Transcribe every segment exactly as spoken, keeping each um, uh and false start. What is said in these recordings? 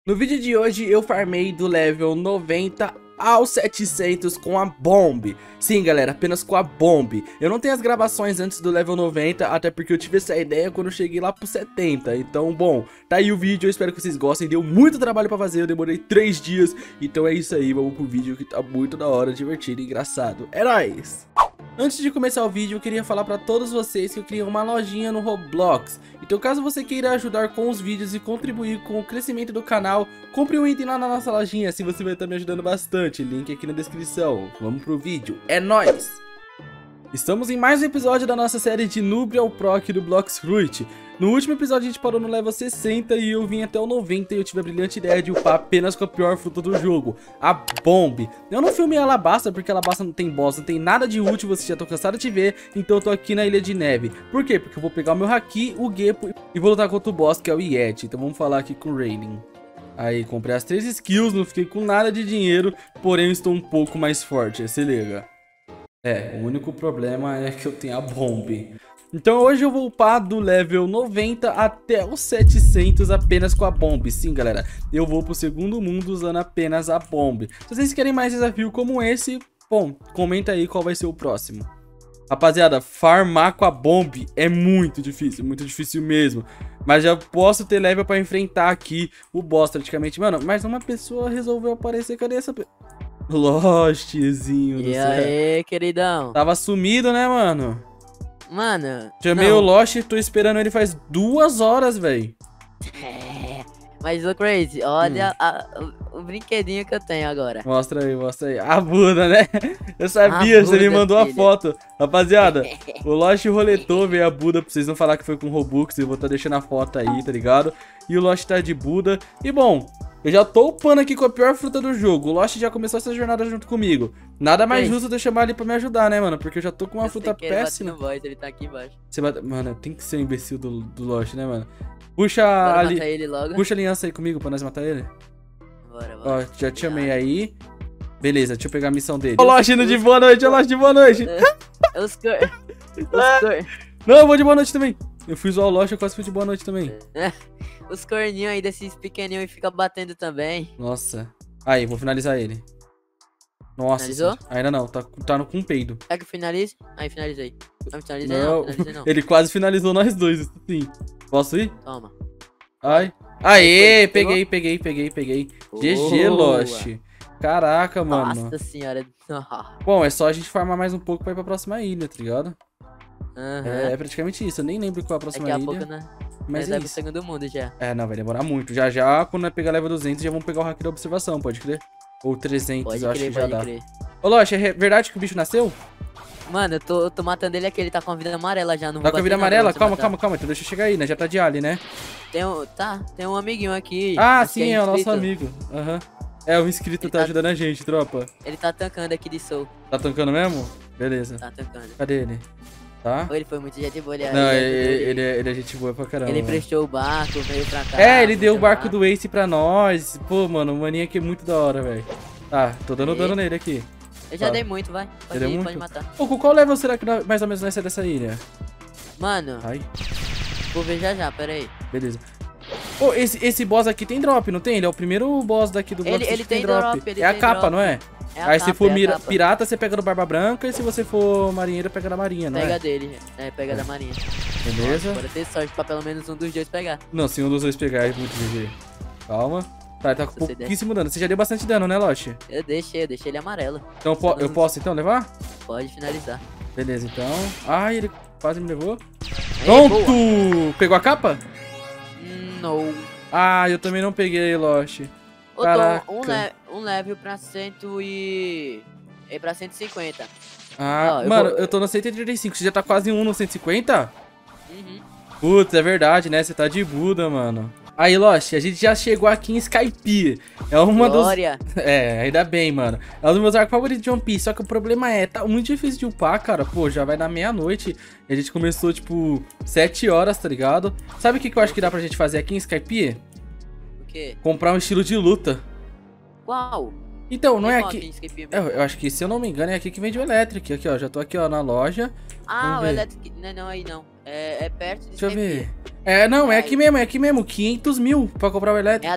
No vídeo de hoje eu farmei do level noventa ao setecentos com a Bomb. Sim, galera, apenas com a Bomb. Eu não tenho as gravações antes do level noventa, até porque eu tive essa ideia quando eu cheguei lá pro setenta. Então, bom, tá aí o vídeo, eu espero que vocês gostem. Deu muito trabalho pra fazer, eu demorei três dias. Então é isso aí, vamos pro vídeo que tá muito da hora, divertido e engraçado. É nóis! Antes de começar o vídeo, eu queria falar pra todos vocês que eu criei uma lojinha no Roblox. Então caso você queira ajudar com os vídeos e contribuir com o crescimento do canal, compre um item lá na nossa lojinha, assim você vai estar me ajudando bastante. Link aqui na descrição. Vamos pro vídeo, é nóis! Estamos em mais um episódio da nossa série de Noob ao Pro aqui do Blox Fruit. No último episódio a gente parou no level sessenta e eu vim até o noventa e eu tive a brilhante ideia de upar apenas com a pior fruta do jogo, a Bomb. Eu não filmei a Alabasta porque a Alabasta não tem boss, não tem nada de útil, vocês já estão cansados de ver, então eu tô aqui na Ilha de Neve. Por quê? Porque eu vou pegar o meu Haki, o Geppo e vou lutar contra o boss que é o Yeti. Então vamos falar aqui com o Raining. Aí, comprei as três skills, não fiquei com nada de dinheiro, porém eu estou um pouco mais forte, se liga. É, o único problema é que eu tenho a Bomb. Então hoje eu vou upar do level noventa até o setecentos apenas com a Bomb. Sim, galera, eu vou pro segundo mundo usando apenas a Bomb. Se vocês querem mais desafio como esse, bom, comenta aí qual vai ser o próximo. Rapaziada, farmar com a Bomb é muito difícil, muito difícil mesmo. Mas já posso ter level pra enfrentar aqui o boss praticamente. Mano, mas uma pessoa resolveu aparecer, cadê essa pessoa? Lostzinho do E céu. aí, queridão? Tava sumido, né, mano? Mano, Chamei não. o Lost e tô esperando ele faz duas horas, velho. É, mas o Crazy, olha Hum. a- o, o brinquedinho que eu tenho agora. Mostra aí, mostra aí. A Buda, né? Eu sabia, A você me Buda, mandou a filho. foto. Rapaziada, o Lost roletou, veio a Buda, pra vocês não falar que foi com Robux. Eu vou estar deixando a foto aí, tá ligado? E o Lost tá de Buda. E bom, eu já tô upando aqui com a pior fruta do jogo. O Lost já começou essa jornada junto comigo. Nada mais Crazy. justo de eu chamar ele pra me ajudar, né, mano? Porque eu já tô com uma Eu sei fruta que ele bate péssima. no voz, ele tá aqui embaixo. Você bate... Mano, tem que ser um imbecil do, do Lost, né, mano? Puxa Bora ali. matar ele logo. Puxa a aliança aí comigo pra nós matar ele. Bora, bora. Ó, já te chamei aí. Beleza, deixa eu pegar a missão dele. Ô, Lost indo de boa noite, ô, Lost de boa noite. Os cor... Os cor... Não, eu vou de boa noite também. Eu fui zoar o Lost, eu quase fui de boa noite também. Os corninhos aí desses pequenininhos e fica batendo também. Nossa. Aí, vou finalizar ele. Nossa. Finalizou? senhora. Ainda não, tá, tá no com peido. Quer que eu finalize? Aí, finalizei. Não finalizei Não, não, finalizei não. ele quase finalizou nós dois, isso sim. Posso ir? Toma. Ai. Aê, Foi, peguei, peguei, peguei, peguei. G G, Boa. Lost. Caraca, mano. Nossa senhora. Bom, é só a gente farmar mais um pouco pra ir pra próxima ilha, tá ligado? Aham. É, é praticamente isso, eu nem lembro qual é a próxima Daqui a ilha. pouco, né? Mas Mas é é pro isso. segundo mundo já. É, não, vai demorar muito. Já já, quando nós pegar level duzentos, já vamos pegar o hack da observação, pode crer? Ou trezentos, Pode eu acho crer, que já pode dá. crer. Ô, Lost, é re- verdade que o bicho nasceu? Mano, eu tô, eu tô matando ele aqui, ele tá com a vida amarela já, não Tá vou com a vida bater não, amarela? pra você Calma, matar. calma, calma, então deixa eu chegar aí, né? Já tá de ali, né? Tem um, tá, tem um amiguinho aqui. Ah, acho que sim, é o nosso inscrito. amigo. Aham. É, o inscrito Ele tá tá- ajudando a gente, tropa. Ele tá tancando aqui de soul. Tá tancando mesmo? Beleza. Tá tancando. Cadê ele? Tá? Ou ele foi muito gente boa, ele, Não, ele, ele, ele, ele, é, ele é gente boa pra caramba. ele mano. prestou o barco, veio pra cá. É, ele deu o prestou barco do Ace pra nós. Pô, mano, o maninho aqui é muito da hora, velho. Tá, tô dando E? dano nele aqui. Eu já Tá. dei muito, vai. Pode deu ir, muito? pode matar. Pô, com qual level será que nós- mais ou menos nós saímos dessa ilha? Mano, Ai, vou ver já já, pera aí. beleza. Pô, esse, esse boss aqui tem drop, não tem? Ele é o primeiro boss daqui do Ele- Blox ele que tem tem drop. drop, ele É a tem capa, drop. não é? É a Aí capa, se for é a mira- capa. pirata, você pega do Barba Branca. E se você for marinheiro, pega da marinha, não Pega é? dele, é, pega da marinha. Beleza? Bora ter sorte pra pelo menos um dos dois pegar. Não, se um dos dois pegar é muito G G. Calma. Tá, ele tá com Você der. pouquíssimo dano. Você já deu bastante dano, né, Lost? Eu deixei, eu deixei ele amarelo. Então eu po- eu posso então levar? Pode finalizar. Beleza, então. Ai, ele quase me levou. Aí, Pronto! boa. Pegou a capa? Hum, Não. Ah, eu também não peguei, Lost. Eu Caraca. tô um, le um level pra cento e... e pra cento e cinquenta. Ah, Ó, eu mano, vou- eu tô no cento e trinta e cinco. Você já tá quase um no cento e cinquenta? Uhum. Putz, é verdade, né? Você tá de Buda, mano. Aí, Lost, a gente já chegou aqui em Skypiea. É uma dos... Glória. É, ainda bem, mano. É um dos meus arcos favoritos de One Piece. Só que o problema é, tá muito difícil de upar, cara. Pô, já vai dar meia-noite. E a gente começou, tipo, sete horas, tá ligado? Sabe o que, que eu acho que dá pra gente fazer aqui em Skypiea? O quê? Comprar um estilo de luta. Qual? Então, não é Tem qual aqui... em Escape Room? Eu, eu acho que, se eu não me engano, é aqui que vende o Electric. Aqui, ó. Já tô aqui, ó, na loja. Ah, Vamos o ver. Electric... Não, não, aí não. É, é perto de Deixa eu Escape ver. Room. É, não, é Aí. aqui mesmo, é aqui mesmo. quinhentos mil pra comprar o elétrico.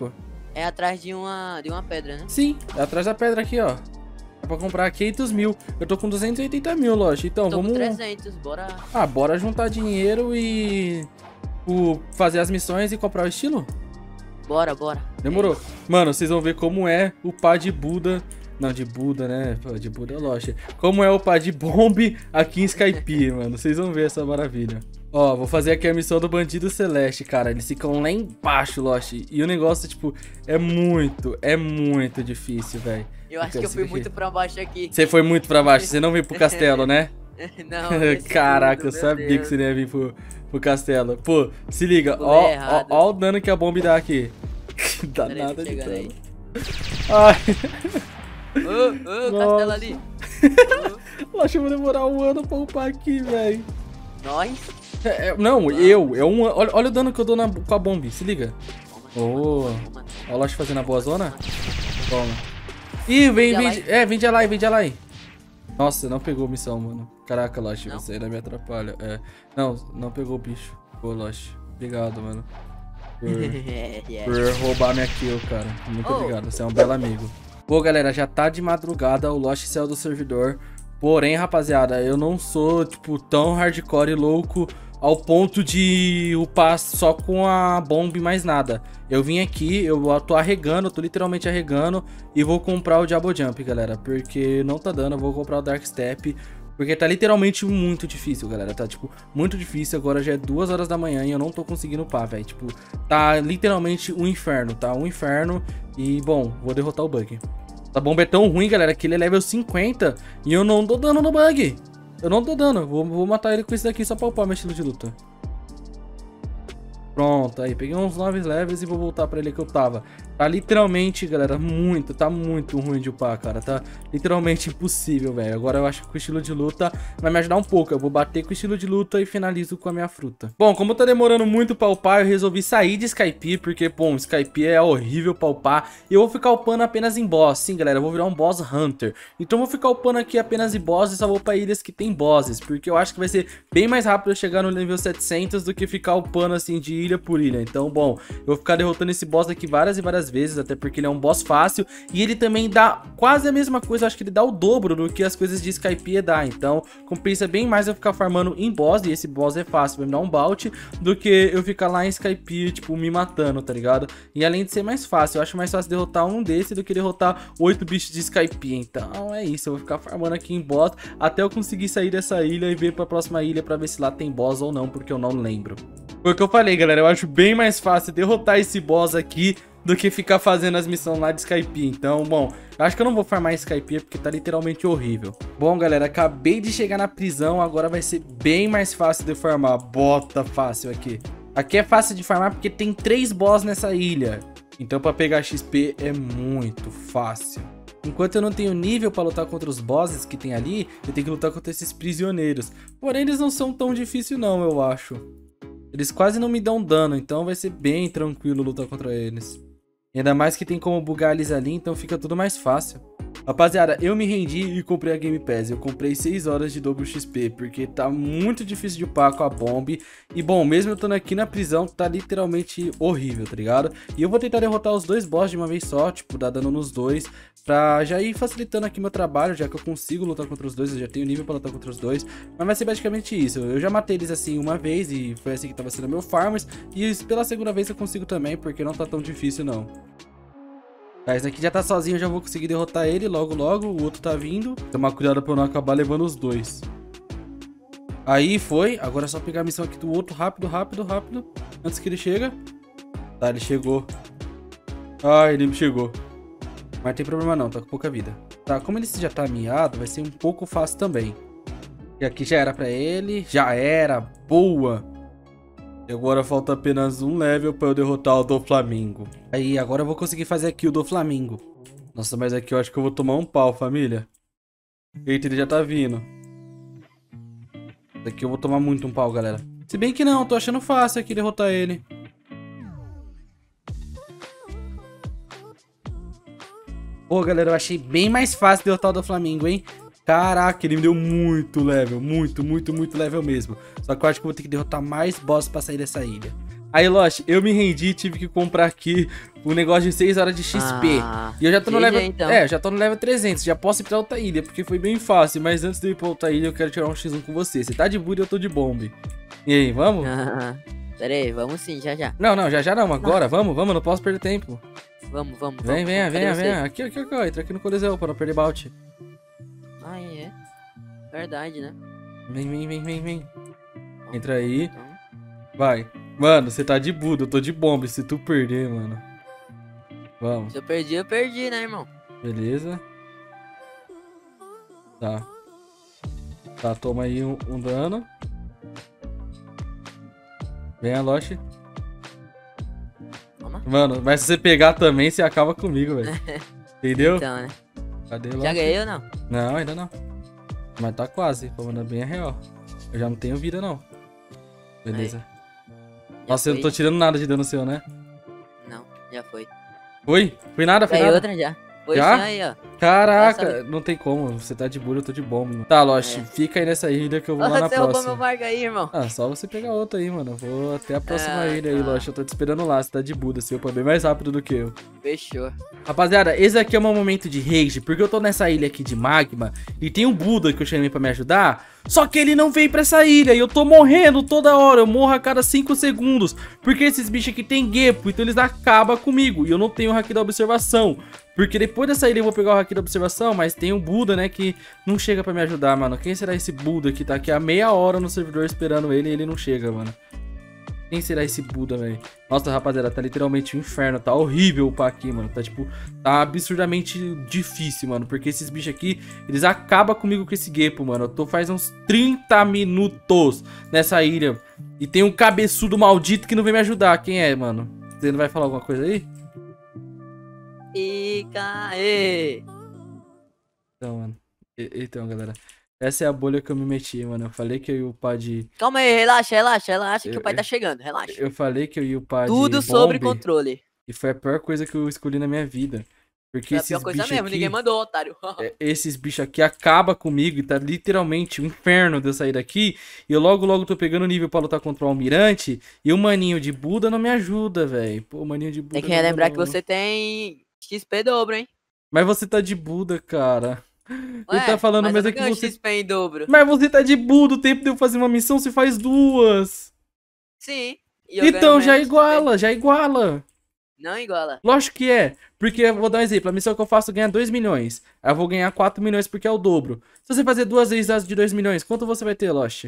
É atrás de uma, de uma pedra, né? Sim, é atrás da pedra aqui, ó. Dá pra comprar quinhentos mil. Eu tô com duzentos e oitenta mil, Lost. Então, Tô vamos... com trezentos, bora. Ah, bora juntar dinheiro e... O... fazer as missões e comprar o estilo? Bora, bora. Demorou. Mano, vocês vão ver como é o pá de Buda... Não, de Buda, né? Pô, de Buda é Lost. Como é o pá de Bomb aqui em Skypiea, mano. Vocês vão ver essa maravilha. Ó, vou fazer aqui a missão do Bandido Celeste, cara. Eles ficam lá embaixo, Lost. E o negócio, tipo, é muito, é muito difícil, velho. Eu acho que eu fui muito pra baixo aqui. Você foi muito pra baixo, você não veio pro castelo, né? Não, caraca, tudo, eu sabia Deus. que você não ia vir pro, pro castelo. Pô, se liga, ó, ó, ó o dano que a bomba dá aqui. Dá nada de dano. Ai. Ô, ô, castelo ali. Eu acho que eu vou demorar um ano pra upar aqui, velho. Nós? É, é, não, eu. É um, olha, olha o dano que eu dou na, com a bomba, se liga. Ô, ó o Lost fazendo a boa zona. Toma. Ih, vem, vem, é, vem de Alai, vem de Alai. Nossa, não pegou missão, mano. Caraca, Lost, não? Você ainda me atrapalha. É. Não, não pegou o bicho. Pô, Lost. Obrigado, mano. Por, yeah. por roubar minha kill, cara. Muito oh. obrigado, você é um belo amigo. Pô, galera, já tá de madrugada, o Lost saiu do servidor. Porém, rapaziada, eu não sou, tipo, tão hardcore e louco ao ponto de upar só com a bomba e mais nada. Eu vim aqui, eu tô arregando, tô literalmente arregando e vou comprar o Diabo Jump, galera, porque não tá dando, eu vou comprar o Dark Step, porque tá literalmente muito difícil, galera, tá, tipo, muito difícil. Agora já é duas horas da manhã e eu não tô conseguindo upar, velho, tipo, tá literalmente um inferno, tá, um inferno e, bom, vou derrotar o bug. Essa bomba é tão ruim, galera, que ele é level cinquenta e eu não tô dando no bug. Eu não tô dando, vou, vou matar ele com isso daqui só pra upar meu estilo de luta. Pronto, aí, peguei uns nove levels e vou voltar pra ele que eu tava. Tá literalmente, galera, muito, tá muito ruim de upar, cara. Tá literalmente impossível, velho. Agora eu acho que o estilo de luta vai me ajudar um pouco. Eu vou bater com o estilo de luta e finalizo com a minha fruta. Bom, como tá demorando muito pra upar, eu resolvi sair de Skypiea, porque, bom, Skypiea é horrível pra upar. E eu vou ficar upando apenas em boss. Sim, galera, eu vou virar um boss hunter. Então eu vou ficar upando aqui apenas em boss e só vou pra ilhas que tem bosses, porque eu acho que vai ser bem mais rápido eu chegar no nível setecentos do que ficar upando assim de ilha por ilha. Então, bom, eu vou ficar derrotando esse boss aqui várias e várias vezes, até porque ele é um boss fácil e ele também dá quase a mesma coisa, acho que ele dá o dobro do que as coisas de Skypiea dá, então compensa bem mais eu ficar farmando em boss, e esse boss é fácil, vai me dar um bout, do que eu ficar lá em Skypiea, tipo, me matando, tá ligado? E além de ser mais fácil, eu acho mais fácil derrotar um desse do que derrotar oito bichos de Skypiea, então é isso, eu vou ficar farmando aqui em boss até eu conseguir sair dessa ilha e vir pra próxima ilha pra ver se lá tem boss ou não, porque eu não lembro. Foi o que eu falei, galera, eu acho bem mais fácil derrotar esse boss aqui do que ficar fazendo as missões lá de Skypiea. Então, bom, eu acho que eu não vou farmar Skypiea porque tá literalmente horrível. Bom, galera, acabei de chegar na prisão, agora vai ser bem mais fácil de farmar. Bota fácil aqui. Aqui é fácil de farmar porque tem três boss nessa ilha. Então pra pegar X P é muito fácil. Enquanto eu não tenho nível pra lutar contra os bosses que tem ali, eu tenho que lutar contra esses prisioneiros. Porém, eles não são tão difíceis não, eu acho. Eles quase não me dão dano, então vai ser bem tranquilo lutar contra eles. Ainda mais que tem como bugar eles ali, então fica tudo mais fácil. Rapaziada, eu me rendi e comprei a Game Pass. Eu comprei seis horas de dobro X P, porque tá muito difícil de upar com a bomba. E bom, mesmo eu estando aqui na prisão, tá literalmente horrível, tá ligado? E eu vou tentar derrotar os dois boss de uma vez só, tipo, dar dano nos dois, pra já ir facilitando aqui meu trabalho, já que eu consigo lutar contra os dois, eu já tenho nível pra lutar contra os dois. Mas vai ser basicamente isso, eu já matei eles assim uma vez e foi assim que tava sendo meu farmers. E pela segunda vez eu consigo também, porque não tá tão difícil não. Tá, esse aqui já tá sozinho, eu já vou conseguir derrotar ele logo logo, o outro tá vindo. Tomar cuidado pra eu não acabar levando os dois. Aí foi, agora é só pegar a missão aqui do outro rápido, rápido, rápido. Antes que ele chega. Tá, ele chegou. Ah, ele chegou. Mas não tem problema não, tá com pouca vida. Tá, como ele já tá miado, vai ser um pouco fácil também. E aqui já era pra ele, já era, boa. E agora falta apenas um level pra eu derrotar o Doflamingo. Aí, agora eu vou conseguir fazer aqui o Doflamingo. Nossa, mas aqui eu acho que eu vou tomar um pau, família. Eita, ele já tá vindo. Daqui eu vou tomar muito um pau, galera. Se bem que não, tô achando fácil aqui derrotar ele. Pô, galera, eu achei bem mais fácil derrotar o Doflamingo, hein? Caraca, ele me deu muito level, muito, muito, muito level mesmo. Só que eu acho que eu vou ter que derrotar mais boss pra sair dessa ilha. Aí, Lost, eu me rendi e tive que comprar aqui o negócio de seis horas de X P. Ah, e eu já tô no G G, level... então. É, já tô no level trezentos. Já posso ir pra outra ilha, porque foi bem fácil. Mas antes de eu ir pra outra ilha, eu quero tirar um X um com você. Você tá de Buda e eu tô de bombe. E aí, vamos? Ah, pera aí, vamos sim, já já. Não, não, já já não. Agora, vamos, vamos. Não posso perder tempo. Vamos, vamos, Vem, vamos. venha, Cadê venha, você? venha. Aqui, aqui, aqui, ó. Entra aqui no Coliseu pra não perder bout. Ah, é. Verdade, né? Vem, vem, vem, vem, vem. Entra aí. Então, Vai. Mano, você tá de Buda, eu tô de bomba. Se tu perder, mano. Vamos. se eu perdi, eu perdi, né, irmão? Beleza. Tá. Tá, toma aí um, um dano. Vem a Lost. Toma. Mano, mas se você pegar também, você acaba comigo, velho. Entendeu? Então, né? Cadê Já Lost? ganhei ou não? Não, ainda não. Mas tá quase. Tô mandando bem a real. Eu já não tenho vida, não. Beleza. Já Nossa, eu não tô foi? tirando nada de dano seu, né? Não, já foi. Foi? Foi nada, foi Ganhei nada. outra já. Foi Já? sim aí, ó. Caraca, Essa- não tem como. Você tá de burro, eu tô de bomba. Mano. Tá, Lost, É. fica aí nessa ilha que eu vou lá na Você roubou próxima. meu barco aí, irmão. Ah, só você pegar outra aí, mano. Eu vou até a próxima Ah, ilha aí, tá. Lost. Eu tô te esperando lá. Você tá de Buda, seu é bem mais rápido do que eu. Fechou. Rapaziada, esse aqui é o meu momento de rage, porque eu tô nessa ilha aqui de magma e tem um Buda que eu chamei pra me ajudar, só que ele não veio pra essa ilha e eu tô morrendo toda hora, eu morro a cada cinco segundos, porque esses bichos aqui tem Gepo, então eles acabam comigo e eu não tenho o haki da observação, porque depois dessa ilha eu vou pegar o haki da observação, mas tem um Buda, né, que não chega pra me ajudar, mano. Quem será esse Buda que tá aqui há meia hora no servidor esperando ele e ele não chega, mano? Quem será esse Buda, velho? Nossa, rapaziada, tá literalmente um inferno. Tá horrível upar aqui, mano. Tá, tipo, tá absurdamente difícil, mano. Porque esses bichos aqui, eles acabam comigo com esse Gepo, mano. Eu tô faz uns trinta minutos nessa ilha. E tem um cabeçudo maldito que não vem me ajudar. Quem é, mano? Você não vai falar alguma coisa aí? Fica aí. Então, mano. E- Então, galera. Essa é a bolha que eu me meti, mano. Eu falei que eu ia upar de... Calma aí, relaxa, relaxa, relaxa que Eu- o pai eu- tá chegando, relaxa. Eu falei que eu ia upar de Tudo sobre bombe, controle. e foi a pior coisa que eu escolhi na minha vida. Porque Foi a esses pior coisa bichos mesmo, aqui... ninguém mandou, otário. É, esses bichos aqui acabam comigo e tá literalmente um inferno de eu sair daqui. E eu logo, logo tô pegando nível pra lutar contra o Almirante. E o maninho de Buda não me ajuda, velho. Pô, o maninho de Buda. Tem que não- relembrar que não- você tem X P dobro, hein? Mas você tá de Buda, cara. Ele tá Ué, falando, mas mas eu é não que ganho você... X P em dobro. Mas você tá de Buda, o tempo de eu fazer uma missão, você faz duas. Sim. e eu Então ganho já menos X P. iguala, já iguala. Não iguala. Lógico que é. Porque, eu vou dar um exemplo, a missão que eu faço ganha dois milhões. Aí eu vou ganhar quatro milhões porque é o dobro. Se você fazer duas vezes as de dois milhões, quanto você vai ter, Lost?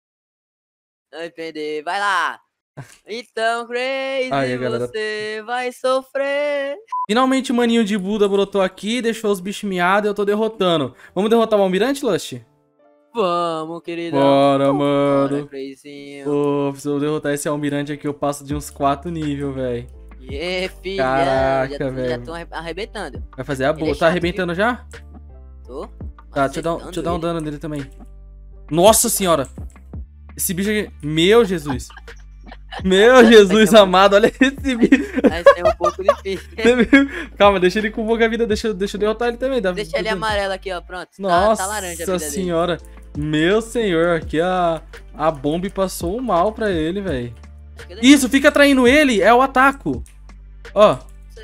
Vai perder, vai lá. Então, Crazy, Aí, galera. você vai sofrer. Finalmente o maninho de Buda brotou aqui, deixou os bichos miados e eu tô derrotando. Vamos derrotar o Almirante, Lust? Vamos, queridão. Bora, Bora, mano. Crazyzinho. Pô, se eu derrotar esse Almirante aqui, eu passo de uns quatro níveis, velho. Yeah, filha. Caraca, já, velho. Já tô arre- arrebentando. Vai fazer a Ele é boa. Tá chato, arrebentando já? Tô. Tá, deixa eu, dar, um- macetando deixa eu dar um ele. dano nele também. Nossa senhora. Esse bicho aqui... Meu Jesus. Meu Jesus amado, olha esse bicho. Mas é um pouco difícil. Calma, deixa ele com pouca vida, deixa, deixa eu derrotar ele também. Dá, Deixa ele amarelo aqui, ó. Pronto. Tá- Nossa tá, laranja a vida dele. senhora. Meu senhor, aqui a, a bomba passou um mal pra ele, velho. Acho que ele- Isso, fica atraindo ele, é o ataco. Ó,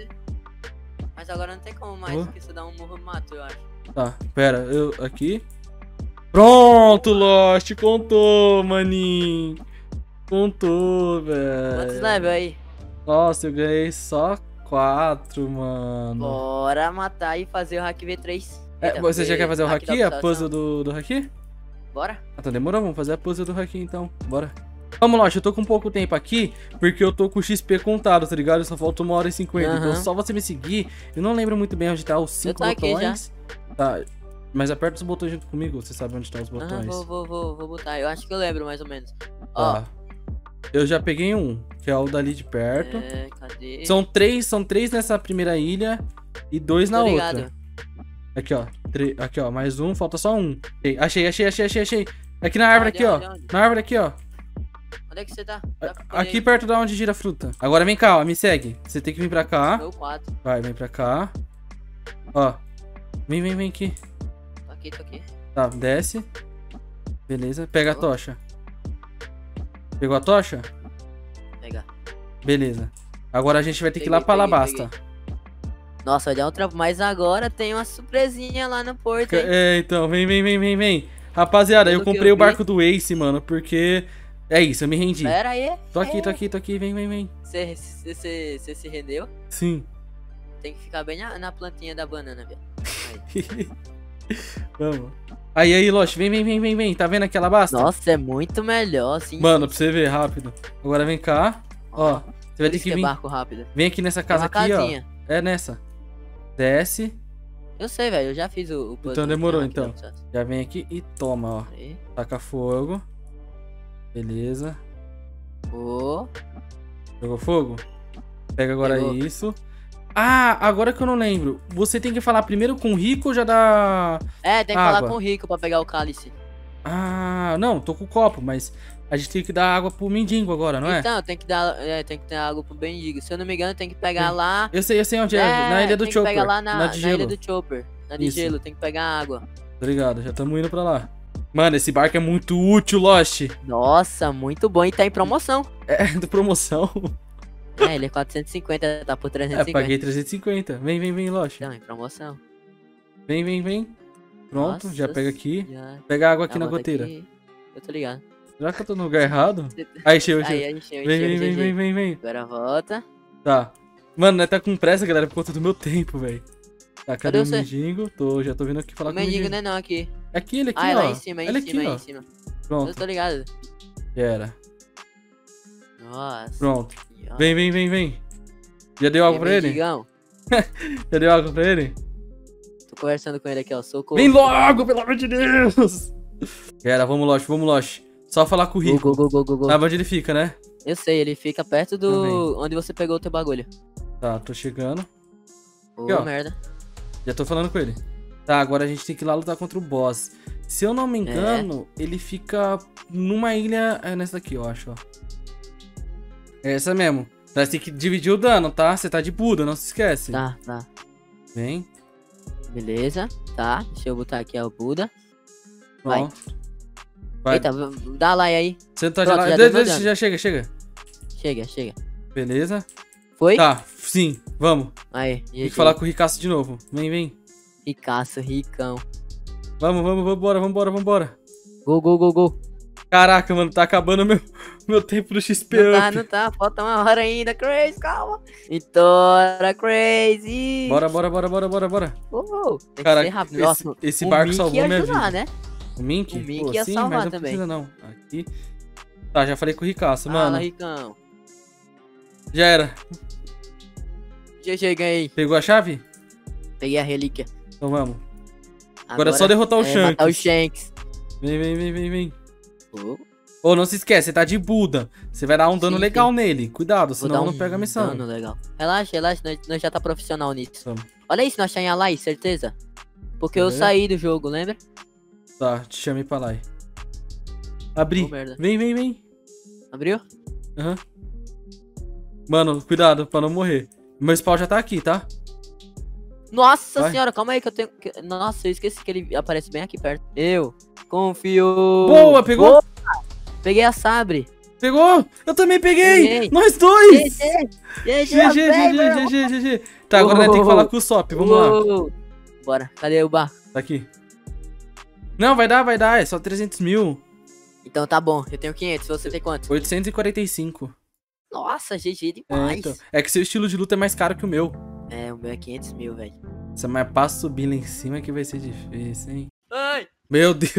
Mas agora não tem como mais, Oh. porque você dá um murro no mato, eu acho. tá, pera, eu aqui. Pronto, Lost, contou, maninho. Contou, Quantos velho. level aí? Nossa, eu ganhei só quatro, mano. Bora matar e fazer o hack V três. É, Eita, você já V- quer fazer o hack da haki, a observação. puzzle do, do haki? Bora? Ah, então demorou, vamos fazer a puzzle do haki então, bora. Vamos lá, eu tô com pouco tempo aqui, porque eu tô com o X P contado, tá ligado? Só falta uma hora e cinquenta, então Aham. só você me seguir. Eu não lembro muito bem onde tá os cinco tô aqui botões. Tá, mas aperta os botões junto comigo, você sabe onde tá os Aham, botões. vou, vou, vou, vou botar. Eu acho que eu lembro mais ou menos. Ó, Tá. Eu já peguei um, que é o dali de perto. é, cadê? São três, são três nessa primeira ilha e dois na Tô outra. ligado. Aqui, ó. Tre- Aqui, ó. Mais um, falta só um. Achei, achei, achei, achei, achei. Aqui na árvore, Onde, aqui, ó. onde, onde? Na árvore aqui, ó. Onde é que você tá? A- Tá com ele Aqui aí? perto da onde gira a fruta. Agora vem cá, ó. Me segue. Você tem que vir pra cá. Meu quatro. Vai, vem pra cá. Ó. Vem, vem, vem aqui. Tô aqui, tô aqui. Tá, desce. Beleza. Pega a Ó. tocha. Pegou a tocha? Pegar. Beleza. Agora a gente vai ter que ir Peguei, lá pra peguei, Alabasta. peguei. Nossa, vai dar um trampo. Mas agora tem uma surpresinha lá no porto, hein? É, então, vem, vem, vem, vem, vem. Rapaziada, Pelo eu que comprei eu o barco vi- do Ace, mano, porque... É isso, eu me rendi. Pera aí. Tô aqui, tô aqui, tô aqui, vem, vem, vem. Você se rendeu? Sim. Tem que ficar bem na, na plantinha da banana, velho. Aí. Vamos. Aí, aí, Lost, vem, vem, vem, vem, vem. Tá vendo aqui Alabasta? Nossa, é muito melhor, assim. Mano, pra você ver, rápido. Agora vem cá. Ó, você vai ter Isso que é vir. barco rápido. Vem aqui nessa Tem casa uma aqui, casinha. ó. É nessa. Desce. Eu sei, velho. Eu já fiz o, o puzzle. Então demorou, Tem uma então. aqui, ó, Já vem aqui e toma, ó. aí. Taca fogo. Beleza. Ô, Pegou fogo? Pega agora Pegou. isso. Ah, agora que eu não lembro. Você tem que falar primeiro com o Rico ou já dá... É, tem que Água. falar com o Rico pra pegar o cálice. Ah, não, tô com o copo, mas a gente tem que dar água pro mendigo agora, não é? Então, tem que dar, é, tem que ter água pro bendigo. Se eu não me engano, tem que pegar Sim. lá. Eu sei, eu sei onde é. Na ilha do tem que Chopper. pegar lá na, na de na ilha gelo. do Chopper. Na de Isso. gelo, tem que pegar água. Obrigado, já estamos indo pra lá. Mano, esse barco é muito útil, Lost. Nossa, muito bom. E tá em promoção. É, de promoção. É, ele é quatrocentos e cinquenta, tá por trezentos É, e cinquenta. paguei trezentos e cinquenta. Vem, vem, vem, Lost. Não, em promoção. Vem, vem, vem. Pronto, Nossa já pega aqui. Senhora. Pega água aqui Ah, na bota goteira. aqui. Eu tô ligado. Será que eu tô no lugar errado? Aí, encheu, encheu. Aí, encheu, Vem, encheu, vem, vem, G G. vem, vem, vem. Agora volta. Tá. Mano, nós tá com pressa, galera, por conta do meu tempo, velho. Tá, cadê, Cadê o você? mendigo? Tô, já tô vindo aqui falar O com o mendigo. mendigo não é não aqui. É aqui, ele aqui, Ah, é ó. lá em cima, é Ele em cima, aqui, é ó. em cima. Eu Pronto, tô ligado. já era. Nossa. Pronto. Senhora. Vem, vem, vem, vem. Já deu água Ei, pra ele? mendigão. Já deu água pra ele? Tô conversando com ele aqui, ó. Socorro. Vem logo, pelo amor de Deus! Galera, vamos, Lost, vamos, Lost. Só falar com o Go, Rico. go, go, go, go, go. Sabe onde ele fica, né? Eu sei, ele fica perto Tá do... onde você pegou o teu bagulho. Tá, tô chegando. Ô, Aqui, ó. merda. Já tô falando com ele. Tá, agora a gente tem que ir lá lutar contra o boss. Se eu não me engano, ele fica numa ilha... É nessa daqui, eu acho, ó. É essa mesmo. Nós tem que dividir o dano, tá? Você tá de Buda, não se esquece. Tá, tá. Vem. Beleza. Tá, deixa eu botar aqui ó, o Buda. Vai. Pronto. Vai. Eita, v- dá lá aí. Você tá de Pronto, lá. já Deixa, deu meu deixa, dano. já chega, chega. Chega, chega. Beleza. Foi? Tá, sim, vamos. Aí, Tem que falar com o Ricaço de novo. Vem, vem. Ricaço, ricão. Vamos, vamos, vambora, vambora, vambora. Go, go, go, go. Caraca, mano, tá acabando meu, meu tempo do X P Não tá, up. não tá. Falta uma hora ainda, Crazy, calma. Vitória, Crazy. Bora, bora, bora, bora, bora, bora. Oh, tem Cara, que ser rápido. esse- Nossa, esse o barco Mink salvou ia minha ajudar, vida. né? O Mink? O Mink Pô, ia sim, salvar mas não também. precisa não. Aqui. Tá, já falei com o Ricaço, Fala, mano. Ricão. Já era. G G, ganhei. Pegou a chave? Peguei a relíquia. Então vamos. Agora é só derrotar o é, matar o Shanks. Shanks. Vem, vem, vem, vem, vem. Oh, Ô, não se esquece, você tá de Buda. Você vai dar um dano Sim, legal nele. Cuidado, vou senão dar um não pega a missão. dano legal. Relaxa, relaxa, nós, nós já tá profissional nisso. Vamos. Olha isso, nós tá em Alai, certeza? Porque Quer eu ver? saí do jogo, lembra? Tá, te chamei pra lá. Abri. Oh, merda. Vem, vem, vem. Abriu? Aham. Mano, cuidado pra não morrer. Meu spawn já tá aqui, tá? Nossa Vai. senhora, calma aí que eu tenho... que- Nossa, eu esqueci que ele aparece bem aqui perto. Eu confio... Boa, pegou? Boa! Peguei a sabre. Pegou! Eu também peguei! Peguei. Nós dois! G G, G G, G G, G G, G G. Tá, agora nós temos que falar com o Sop, vamos lá. Uou. Bora, cadê o barco? Tá aqui. Não, vai dar, vai dar, é só trezentos mil. Então tá bom, eu tenho quinhentos, você tem quanto? oitocentos e quarenta e cinco. Nossa, G G É, demais. então. É que seu estilo de luta é mais caro que o meu. É, o meu é quinhentos mil, velho. Se mais pra subir lá em cima que vai ser difícil, hein? Ai! Meu Deus.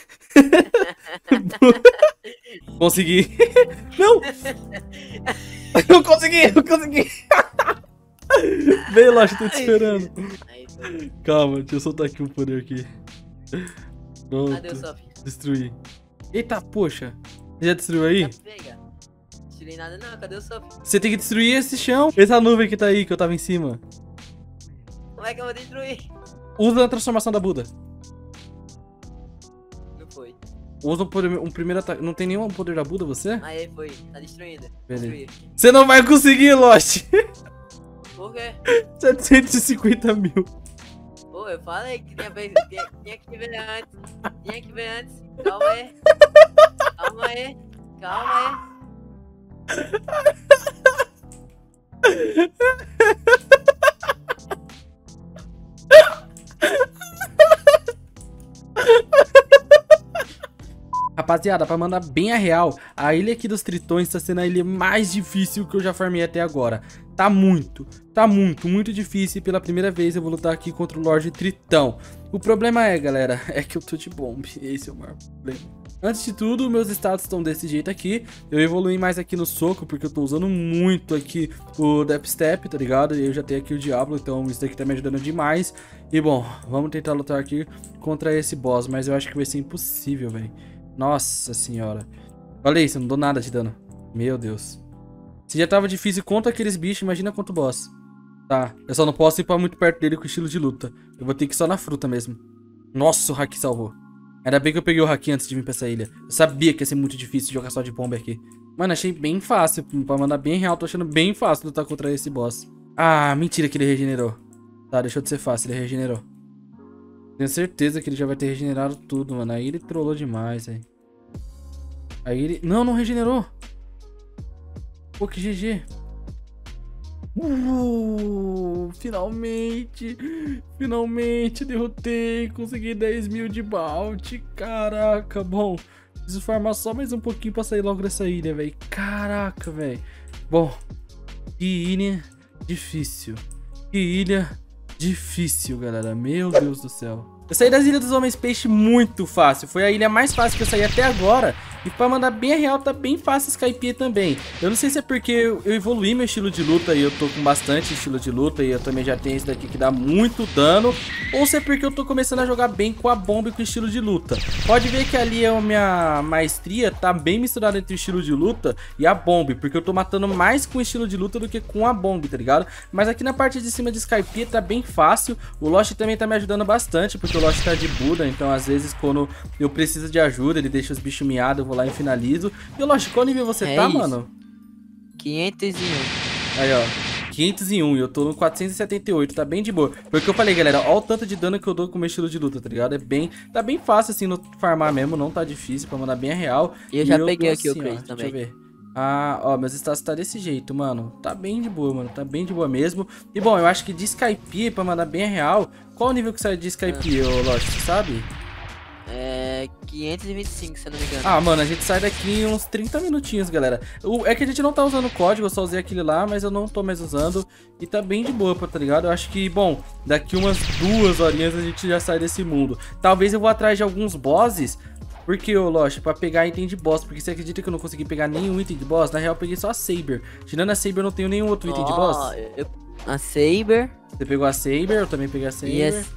Consegui. Não! Eu consegui, eu consegui. Vem lá, eu tô te esperando. Aí, foi. Calma, deixa eu soltar aqui um poder aqui. Pronto, Cadê o Sop? destruí. Eita, poxa. Você já destruiu aí? Tá pega. Não tirei nada não, cadê o Sop? Você tem que destruir esse chão. Essa nuvem que tá aí, que eu tava em cima. Como é que eu vou destruir? Usa a transformação da Buda. Não foi. Usa um, poder- um primeiro ataque. Não tem nenhum poder da Buda, você? Aí foi, tá destruindo. Beleza. Destruí. Você não vai conseguir, Lost. Por quê? setecentos e cinquenta mil. Pô, eu falei que tinha, vez- tinha, tinha que ver antes. Tinha que ver antes. Calma aí. Calma aí. Calma aí. Rapaziada, pra mandar bem a real, a ilha aqui dos tritões tá sendo a ilha mais difícil que eu já farmei até agora. Tá muito, tá muito, muito difícil e pela primeira vez eu vou lutar aqui contra o Lorde Tritão. O problema é, galera, é que eu tô de bomb, esse é o maior problema. Antes de tudo, meus status estão desse jeito aqui. Eu evolui mais aqui no soco, porque eu tô usando muito aqui o Dubstep, tá ligado? E eu já tenho aqui o Diablo, então isso daqui tá me ajudando demais. E bom, vamos tentar lutar aqui contra esse boss, mas eu acho que vai ser impossível, velho. Nossa senhora. Olha isso, eu não dou nada de dano. Meu Deus. Se já tava difícil contra aqueles bichos, imagina contra o boss. Tá, eu só não posso ir pra muito perto dele com estilo de luta. Eu vou ter que ir só na fruta mesmo. Nossa, o Haki salvou. Ainda bem que eu peguei o Haki antes de vir pra essa ilha. Eu sabia que ia ser muito difícil jogar só de bomba aqui. Mano, achei bem fácil. Pra mandar bem real, tô achando bem fácil lutar contra esse boss. Ah, mentira que ele regenerou. Tá, deixou de ser fácil, ele regenerou. Tenho certeza que ele já vai ter regenerado tudo, mano. Aí ele trollou demais, velho. Aí ele... Não, não regenerou. Pô, que G G. Uh, finalmente. Finalmente derrotei. Consegui dez mil de bounty. Caraca, bom. Preciso farmar só mais um pouquinho pra sair logo dessa ilha, velho. Caraca, velho. Bom, que ilha difícil. Que ilha difícil, galera. Meu Deus do céu. Eu saí das Ilhas dos Homens Peixe muito fácil. Foi a ilha mais fácil que eu saí até agora. E pra mandar bem a real, tá bem fácil Skypiea também. Eu não sei se é porque eu, eu evoluí meu estilo de luta e eu tô com bastante estilo de luta e eu também já tenho esse daqui que dá muito dano. Ou se é porque eu tô começando a jogar bem com a bomba e com o estilo de luta. Pode ver que ali a minha maestria tá bem misturada entre o estilo de luta e a bomba. Porque eu tô matando mais com o estilo de luta do que com a bomba, tá ligado? Mas aqui na parte de cima de Skypiea tá bem fácil. O Lost também tá me ajudando bastante, porque o Lost tá de Buda. Então às vezes quando eu preciso de ajuda, ele deixa os bichos miados, eu vou lá e finalizo. E o Lost, qual nível você é tá, isso. mano? quinhentos e um. Aí, ó. quinhentos e um e eu tô no quatrocentos e setenta e oito, tá bem de boa. Foi o que eu falei, galera, ó o tanto de dano que eu dou com o meu estilo de luta, tá ligado? É bem, tá bem fácil assim no farmar mesmo, não tá difícil pra mandar bem a real. E eu já e peguei eu aqui assim, o Crazy ó, também. Deixa eu ver. Ah, ó, meus status tá desse jeito, mano. Tá bem de boa, mano, tá bem de boa mesmo. E bom, eu acho que de Skypiea, pra mandar bem a real, qual o nível que sai de Skypiea, ô Lost, você sabe? É quinhentos e vinte e cinco, se eu não me engano. Ah, mano, a gente sai daqui em uns trinta minutinhos, galera. O, é que a gente não tá usando o código, eu só usei aquele lá, mas eu não tô mais usando. E tá bem de boa, tá ligado? Eu acho que, bom, daqui umas duas horinhas a gente já sai desse mundo. Talvez eu vou atrás de alguns bosses. Por que, ô Lost? Pra pegar item de boss. Porque você acredita que eu não consegui pegar nenhum item de boss? Na real, eu peguei só a Saber. Tirando a Saber, eu não tenho nenhum outro item de boss. Eu... A Saber. Você pegou a Saber, eu também peguei a Saber. E, essa...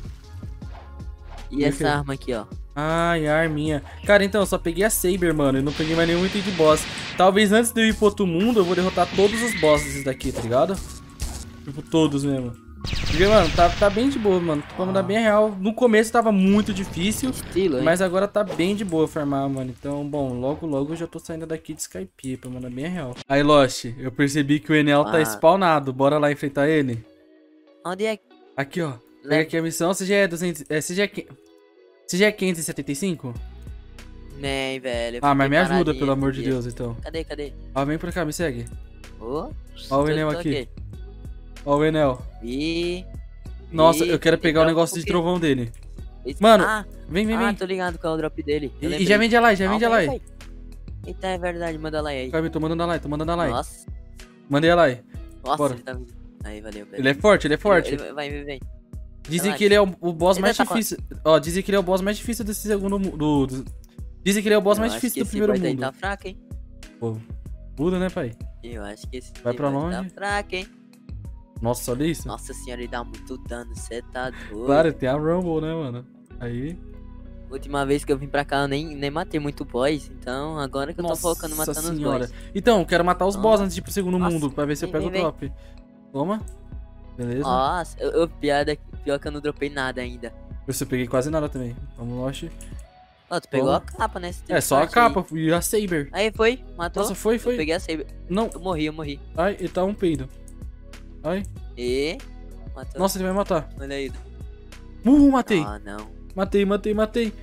e essa arma aqui, ó. Ai, a arminha. Cara, então, eu só peguei a Saber, mano. Eu não peguei mais nenhum item de boss. Talvez antes de eu ir pro outro mundo, eu vou derrotar todos os bosses daqui, tá ligado? Tipo, todos mesmo. Porque, mano, tá, tá bem de boa, mano. Pra mandar bem a real. No começo tava muito difícil. Estilo, mas agora tá bem de boa farmar, mano. Então, bom, logo, logo eu já tô saindo daqui de Skypiea pra mandar bem a real. Aí, Lost, eu percebi que o Enel ah. tá spawnado. Bora lá enfrentar ele? Onde é? Aqui, ó. Pega aqui a missão. Você já é duzentos... É, você já é... Você já é quinhentos e setenta e cinco? Nem, velho. Ah, mas me ajuda, pelo amor de Deus, então. Cadê, cadê? Ó, vem pra cá, me segue. Ô, ó o Enel aqui. aqui. Ó o Enel. E... Nossa, e... eu quero pegar o negócio de trovão dele. Mano, ah, vem, vem, vem. Ah, tô ligado com o drop dele. E, e já vende a Lai, já vende a Lai. Eita, é verdade, manda a Lai aí. Calma, tô mandando a Lai, tô mandando a Lai. Nossa. Mandei a Lai. Nossa, bora. Ele tá vindo. Aí, valeu, velho. Ele é forte, ele é forte. Ele, ele vai, vem, vem. Dizem que ele é o, o boss ele mais tá difícil. Ó, dizem que ele é o boss mais difícil desse segundo mundo. Do... Dizem que ele é o boss eu mais difícil do primeiro mundo. Tá fraco, hein? Pô, muda, né, pai? Eu acho que esse vai pra longe. Tá fraco, hein? Nossa, olha isso. Nossa senhora, ele dá muito dano, cê tá doido. Claro, tem a Rumble, né, mano? Aí. Última vez que eu vim pra cá, eu nem, nem matei muito boss. Então, agora que eu Nossa tô focando matando senhora. os boss. Então, quero matar os Nossa. boss antes de ir pro segundo Nossa. mundo. Pra ver se eu pego vem, o drop. Toma. Beleza. Nossa, eu, eu, piada, pior que eu não dropei nada ainda. Eu só peguei quase nada também. Vamos, Lost. Ó, tu pegou Toma. a capa, né? É, só a capa aí. E a Saber. Aí, foi, matou. Nossa, foi, foi. Eu peguei a Saber. Não. Eu morri, eu morri. Ai, ele tá um peido. Ai. E... Matou. Nossa, ele vai matar. Olha aí. Uh, matei. Ah, não. Matei, matei, matei.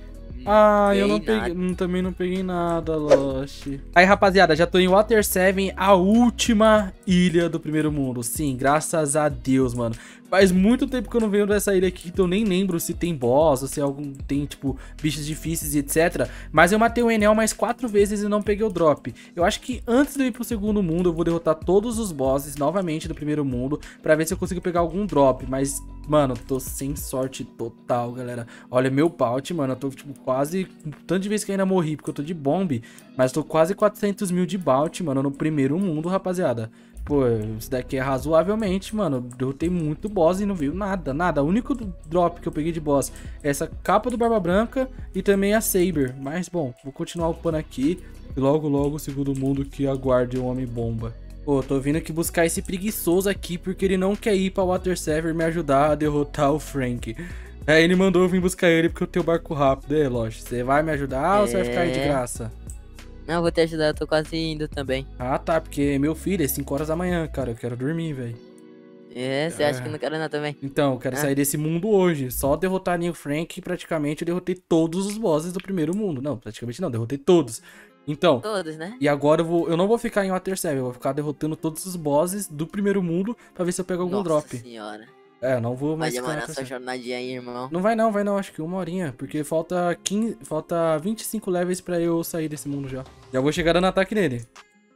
Ah, eu não Peguei peguei, não, também não peguei nada, Lost. Aí, rapaziada, já tô em Water sete, a última ilha do primeiro mundo. Sim, graças a Deus, mano. Faz muito tempo que eu não venho dessa ilha aqui, então eu nem lembro se tem boss, ou se algum tem, tipo, bichos difíceis e etcétera. Mas eu matei o Enel mais quatro vezes e não peguei o drop. Eu acho que antes de eu ir pro segundo mundo, eu vou derrotar todos os bosses novamente do primeiro mundo, pra ver se eu consigo pegar algum drop. Mas, mano, tô sem sorte total, galera. Olha, meu bounty, mano, eu tô, tipo, quase... Tanto de vez que eu ainda morri, porque eu tô de bomb, mas tô quase quatrocentos mil de bounty, mano, no primeiro mundo, rapaziada. Pô, isso daqui é razoavelmente, mano. Derrotei muito boss e não veio nada, nada. O único drop que eu peguei de boss é essa capa do Barba Branca e também a Saber. Mas, bom, vou continuar upando aqui. E logo, logo, o segundo mundo que aguarde o Homem-Bomba. Pô, tô vindo aqui buscar esse preguiçoso aqui porque ele não quer ir pra Water sete me ajudar a derrotar o Frank. Aí ele mandou eu vir buscar ele porque eu tenho barco rápido. É, lógico. Você vai me ajudar é... ou você vai ficar aí de graça? Não, vou te ajudar, eu tô quase indo também. Ah, tá, porque meu filho é cinco horas da manhã, cara, eu quero dormir, velho. É, você é. acha que eu não quero não também? Então, eu quero ah. sair desse mundo hoje. Só derrotar o Frank, praticamente eu derrotei todos os bosses do primeiro mundo. Não, praticamente não, derrotei todos. Então, todos, né? E agora eu, vou, eu não vou ficar em Water sete, eu vou ficar derrotando todos os bosses do primeiro mundo pra ver se eu pego algum Nossa drop. Nossa senhora. É, não vou mais ficar. Vai demorar essa jornadinha aí, irmão. Não vai não, vai não, acho que uma horinha. Porque falta, quinze, falta vinte e cinco levels pra eu sair desse mundo já. Já vou chegar dando ataque nele.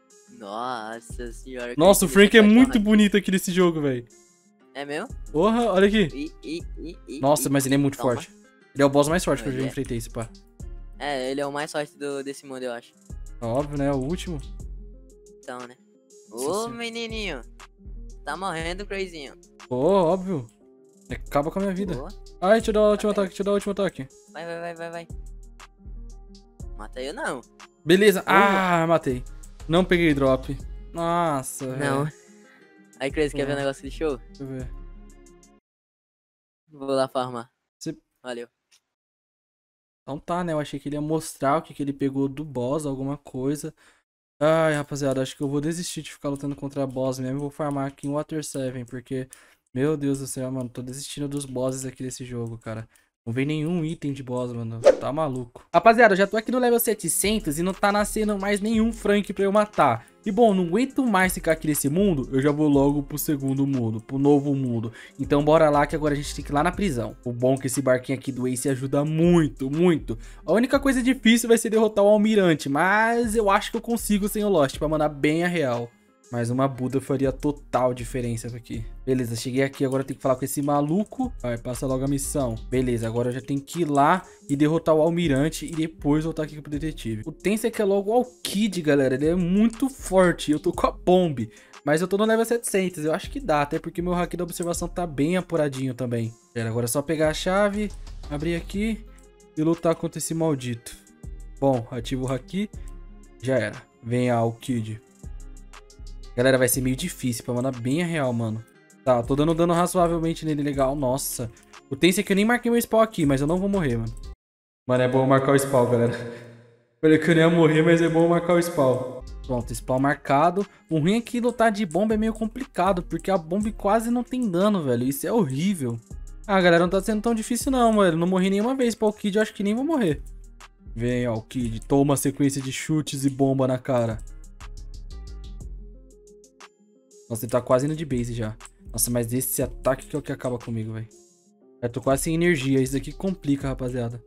Nossa senhora. Nossa, o Frank é muito bonito aqui nesse jogo, velho. É mesmo? Porra, olha aqui. I, I, I, I, Nossa, I, mas ele é muito toma. forte. Ele é o boss mais forte que eu já é. enfrentei, esse pá. É, ele é o mais forte do, desse mundo, eu acho. Óbvio, né? O último. Então, né? Ô, menininho. Tá morrendo, Crazinho. Pô, óbvio. Acaba com a minha vida. Boa. Ai, deixa eu dar o último ataque, deixa eu dar o último ataque. Vai, vai, vai, vai, vai. Mata eu não. Beleza. Ah, matei. Não peguei drop. Nossa, Não. Véio. Aí, Crazy, quer ver um negócio de show? Deixa eu ver. Vou lá farmar. Você... Valeu. Então tá, né? Eu achei que ele ia mostrar o que, que ele pegou do boss, alguma coisa. Ai, rapaziada, acho que eu vou desistir de ficar lutando contra a boss mesmo. Vou farmar aqui em Water sete, porque... Meu Deus do céu, mano. Tô desistindo dos bosses aqui desse jogo, cara. Não vem nenhum item de boss, mano. Tá maluco. Rapaziada, eu já tô aqui no level setecentos e não tá nascendo mais nenhum Frank pra eu matar. E bom, não aguento mais ficar aqui nesse mundo. Eu já vou logo pro segundo mundo, pro novo mundo. Então bora lá que agora a gente tem que ir lá na prisão. O bom é que esse barquinho aqui do Ace ajuda muito, muito. A única coisa difícil vai ser derrotar o Almirante. Mas eu acho que eu consigo sem o Lost, pra mandar bem a real. Mas uma Buda faria total diferença aqui. Beleza, cheguei aqui, agora eu tenho que falar com esse maluco. Vai, passa logo a missão. Beleza, agora eu já tenho que ir lá e derrotar o Almirante e depois voltar aqui pro detetive. O tenso é que é logo o Alkid, galera. Ele é muito forte, eu tô com a bomb. Mas eu tô no level setecentos, eu acho que dá. Até porque meu hack da observação tá bem apuradinho também. Agora é só pegar a chave, abrir aqui e lutar contra esse maldito. Bom, ativo o hack. Já era. Vem a Alkid. Galera, vai ser meio difícil pra mandar bem a real, mano. Tá, tô dando dano razoavelmente nele, legal. Nossa. O tenso é que eu nem marquei meu spawn aqui, mas eu não vou morrer, mano. Mano, é bom marcar o spawn, galera. Falei que eu nem ia morrer, mas é bom marcar o spawn. Pronto, spawn marcado. O ruim é que lutar de bomba é meio complicado, porque a bomba quase não tem dano, velho. Isso é horrível. Ah, galera, não tá sendo tão difícil não, mano. Não morri nenhuma vez pra Alkid, eu acho que nem vou morrer. Vem, Alkid. Toma uma sequência de chutes e bomba na cara. Nossa, ele tá quase indo de base já. Nossa, mas esse ataque que é o que acaba comigo, velho. Eu tô quase sem energia. Isso aqui complica, rapaziada.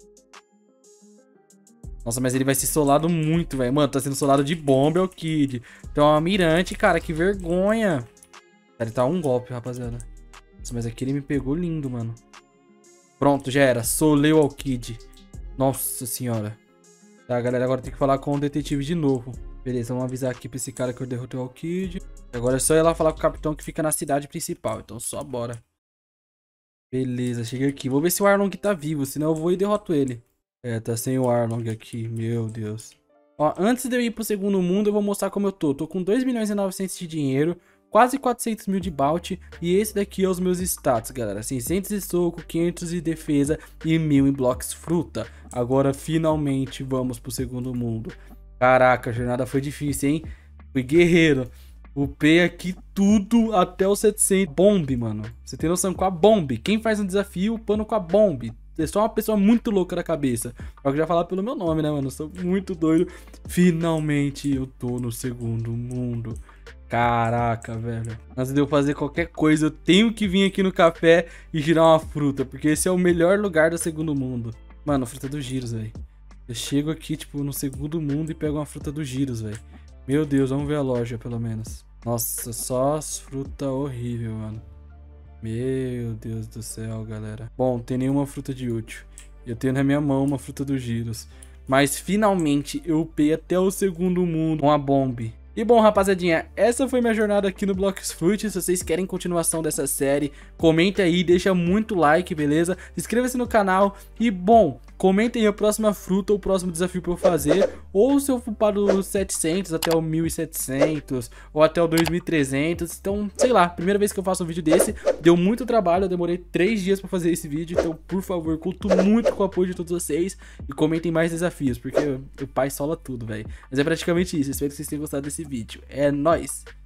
Nossa, mas ele vai ser solado muito, velho. Mano, tá sendo solado de bomba, é o Kid. Então, é um Almirante, cara. Que vergonha. Ele tá um golpe, rapaziada. Nossa, mas aqui ele me pegou lindo, mano. Pronto, já era. Solei o Alkid. Nossa senhora. Tá, galera. Agora tem que falar com o detetive de novo. Beleza, vamos avisar aqui pra esse cara que eu derrotei o Alkid. Agora é só ir lá falar com o capitão que fica na cidade principal. Então só bora. Beleza, cheguei aqui. Vou ver se o Arlong tá vivo, senão eu vou e derroto ele. É, tá sem o Arlong aqui. Meu Deus. Ó, antes de eu ir pro segundo mundo, eu vou mostrar como eu tô. Tô com dois milhões e novecentos de dinheiro. Quase quatrocentos mil de bounty. E esse daqui é os meus status, galera. seiscentos de soco, quinhentos de defesa e mil em blocos fruta. Agora, finalmente, vamos pro segundo mundo. Caraca, a jornada foi difícil, hein? Fui guerreiro. Upei aqui tudo até o setecentos. Bomb, mano. Você tem noção com a bomb. Quem faz um desafio, upando com a bomb. é só uma pessoa muito louca da cabeça. Eu já falar pelo meu nome, né, mano? Eu sou muito doido. Finalmente eu tô no segundo mundo. Caraca, velho. Antes de eu fazer qualquer coisa, eu tenho que vir aqui no café e girar uma fruta, porque esse é o melhor lugar do segundo mundo. Mano, fruta dos giros, velho. Eu chego aqui, tipo, no segundo mundo e pego uma fruta dos giros, velho. Meu Deus, vamos ver a loja, pelo menos. Nossa, só as frutas horríveis, mano. Meu Deus do céu, galera. Bom, tem nenhuma fruta de útil. Eu tenho na minha mão uma fruta dos giros. Mas finalmente eu upei até o segundo mundo com a bomba. E bom, rapaziadinha, essa foi minha jornada aqui no Blox Fruit. Se vocês querem continuação dessa série, comenta aí, deixa muito like, beleza? Inscreva-se no canal e, bom, comentem aí a próxima fruta ou o próximo desafio pra eu fazer. Ou se eu for para os setecentos, até o mil e setecentos, ou até o dois mil e trezentos. Então, sei lá, primeira vez que eu faço um vídeo desse, deu muito trabalho, eu demorei três dias pra fazer esse vídeo. Então, por favor, conto muito com o apoio de todos vocês e comentem mais desafios, porque o pai sola tudo, velho. Mas é praticamente isso, espero que vocês tenham gostado desse vídeo. É nóis!